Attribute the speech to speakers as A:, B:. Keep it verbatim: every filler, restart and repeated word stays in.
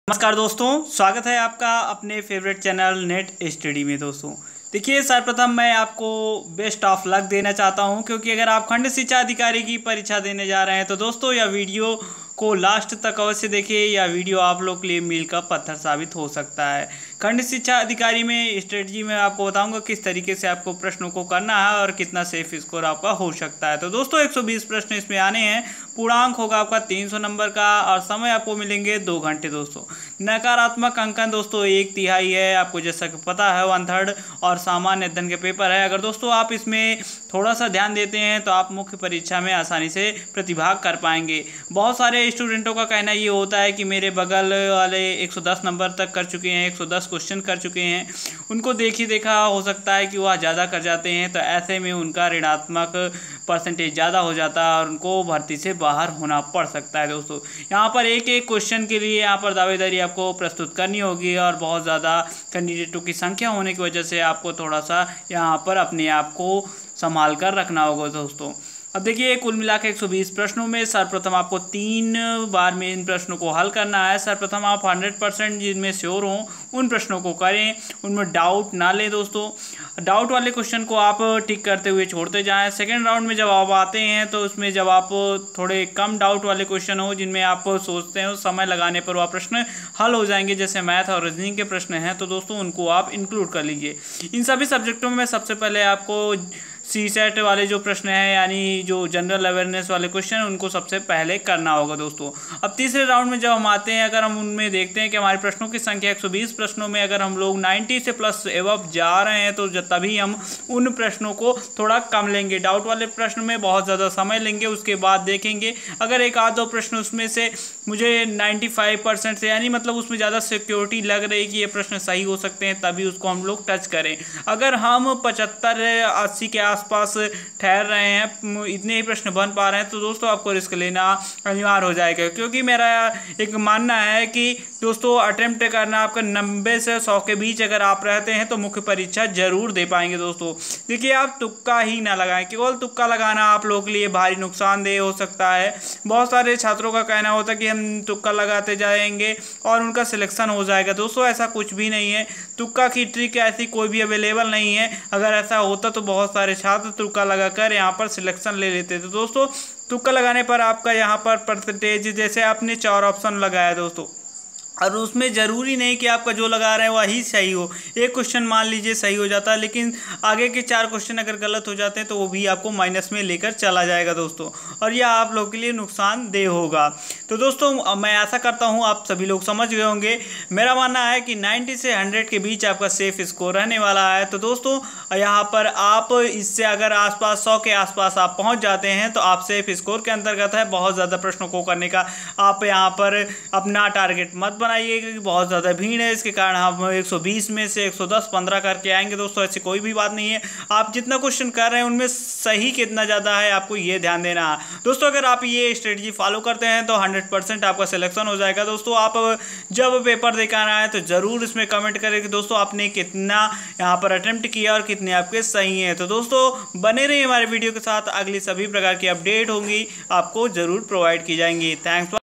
A: नमस्कार दोस्तों, स्वागत है आपका अपने फेवरेट चैनल नेट स्टडी में। दोस्तों देखिए, सर्वप्रथम मैं आपको बेस्ट ऑफ लक देना चाहता हूं, क्योंकि अगर आप खंड शिक्षा अधिकारी की परीक्षा देने जा रहे हैं तो दोस्तों यह वीडियो को लास्ट तक अवश्य देखिए। यह वीडियो आप लोग के लिए मील का पत्थर साबित हो सकता है। खंड शिक्षा अधिकारी में स्ट्रेटजी में आपको बताऊंगा किस तरीके से आपको प्रश्नों को करना है और कितना सेफ स्कोर आपका हो सकता है। तो दोस्तों एक सौ बीस प्रश्न इसमें आने हैं। पूर्णांक होगा आपका तीन सौ नंबर का और समय आपको मिलेंगे दो घंटे। दोस्तों नकारात्मक अंकन दोस्तों एक तिहाई है, आपको जैसा कि पता है वन थर्ड, और सामान्य अध्ययन के पेपर है। अगर दोस्तों आप इसमें थोड़ा सा ध्यान देते हैं तो आप मुख्य परीक्षा में आसानी से प्रतिभाग कर पाएंगे। बहुत सारे स्टूडेंटों का कहना ये होता है कि मेरे बगल वाले एक सौ दस नंबर तक कर चुके हैं, एक सौ दस क्वेश्चन कर चुके हैं, उनको देखी देखा हो सकता है कि वह ज़्यादा कर जाते हैं, तो ऐसे में उनका ऋणात्मक परसेंटेज ज़्यादा हो जाता है और उनको भर्ती से बाहर होना पड़ सकता है। दोस्तों यहाँ पर एक एक क्वेश्चन के लिए यहाँ पर दावेदारी आपको प्रस्तुत करनी होगी और बहुत ज़्यादा कैंडिडेटों की संख्या होने की वजह से आपको थोड़ा सा यहाँ पर अपने आप को संभाल कर रखना होगा। दोस्तों अब देखिए, कुल मिला के एक सौ बीस प्रश्नों में सर्वप्रथम आपको तीन बार में इन प्रश्नों को हल करना है। सर्वप्रथम आप सौ परसेंट जिनमें श्योर हों उन प्रश्नों को करें, उनमें डाउट ना लें। दोस्तों डाउट वाले क्वेश्चन को आप टिक करते हुए छोड़ते जाएं। सेकंड राउंड में जब आप आते हैं तो उसमें जब आप थोड़े कम डाउट वाले क्वेश्चन हो जिनमें आप सोचते हैं समय लगाने पर वह प्रश्न हल हो जाएंगे, जैसे मैथ और रीजनिंग के प्रश्न हैं, तो दोस्तों उनको आप इंक्लूड कर लीजिए। इन सभी सब्जेक्टों में सबसे पहले आपको सी सेट वाले जो प्रश्न हैं, यानी जो जनरल अवेयरनेस वाले क्वेश्चन हैं, उनको सबसे पहले करना होगा। दोस्तों अब तीसरे राउंड में जब हम आते हैं, अगर हम उनमें देखते हैं कि हमारे प्रश्नों की संख्या एक सौ बीस प्रश्नों में अगर हम लोग नब्बे से प्लस एवब जा रहे हैं तो तभी हम उन प्रश्नों को थोड़ा कम लेंगे। डाउट वाले प्रश्न में बहुत ज़्यादा समय लेंगे, उसके बाद देखेंगे अगर एक आध दो प्रश्न उसमें से मुझे पचानवे परसेंट से, यानी मतलब उसमें ज़्यादा सिक्योरिटी लग रही है कि ये प्रश्न सही हो सकते हैं, तभी उसको हम लोग टच करें। अगर हम पचहत्तर अस्सी के आसपास ठहर रहे हैं, इतने ही प्रश्न बन पा रहे हैं, तो दोस्तों आपको रिस्क लेना अनिवार्य हो जाएगा। क्योंकि मेरा एक मानना है कि दोस्तों अटेम्प्ट करना आपका नब्बे से सौ के बीच अगर आप रहते हैं तो मुख्य परीक्षा जरूर दे पाएंगे। दोस्तों देखिए, आप तुक्का ही ना लगाएं, केवल तुक्का लगाना आप लोगों के लिए भारी नुकसानदेह हो सकता है। बहुत सारे छात्रों का कहना होता है कि हम तुक्का लगाते जाएंगे और उनका सिलेक्शन हो जाएगा। दोस्तों ऐसा कुछ भी नहीं है, तुक्का की ट्रिक ऐसी कोई भी अवेलेबल नहीं है। अगर ऐसा होता तो बहुत सारे छात्र तुक्का लगाकर यहाँ पर सिलेक्शन ले लेते थे। दोस्तों तुक्का लगाने पर आपका यहाँ पर परसेंटेज, जैसे आपने चार ऑप्शन लगाया दोस्तों, और उसमें ज़रूरी नहीं कि आपका जो लगा रहे हैं वही सही हो। एक क्वेश्चन मान लीजिए सही हो जाता है, लेकिन आगे के चार क्वेश्चन अगर गलत हो जाते हैं तो वो भी आपको माइनस में लेकर चला जाएगा दोस्तों, और यह आप लोग के लिए नुकसानदेह होगा। तो दोस्तों मैं आशा करता हूँ आप सभी लोग समझ गए होंगे। मेरा मानना है कि नब्बे से सौ के बीच आपका सेफ स्कोर रहने वाला है। तो दोस्तों यहाँ पर आप इससे अगर आसपास सौ के आसपास आप पहुँच जाते हैं तो आप सेफ स्कोर के अंतर्गत है। बहुत ज़्यादा प्रश्नों को करने का आप यहाँ पर अपना टारगेट मत बनाइए, क्योंकि बहुत ज़्यादा भीड़ है, इसके कारण हम एक सौ बीस में से एक सौ दस पंद्रह करके आएंगे। दोस्तों ऐसी कोई भी बात नहीं है, आप जितना क्वेश्चन कर रहे हैं उनमें सही कितना ज़्यादा है आपको ये ध्यान देना है। दोस्तों अगर आप ये स्ट्रेटजी फॉलो करते हैं तो हंड्रेड परसेंट आपका सिलेक्शन हो जाएगा। दोस्तों आप जब पेपर देकर आए तो ज़रूर इसमें कमेंट करें कि दोस्तों आपने कितना यहाँ पर अटेम्प्ट किया और कितने आपके सही हैं। तो दोस्तों बने रहिए हमारे वीडियो के साथ, अगली सभी प्रकार की अपडेट होंगी आपको ज़रूर प्रोवाइड की जाएंगी। थैंक्स।